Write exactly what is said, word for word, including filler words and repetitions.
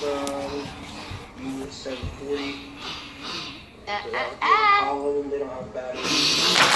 Samsung U seven forty. Uh, uh, uh. Hollow, they don't have batteries.